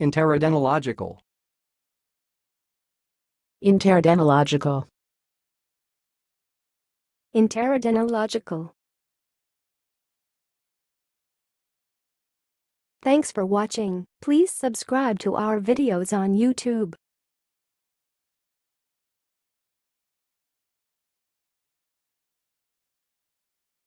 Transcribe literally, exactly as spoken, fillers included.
enteradenological, enteradenological, enteradenological. Thanks for watching. Please subscribe to our videos on YouTube.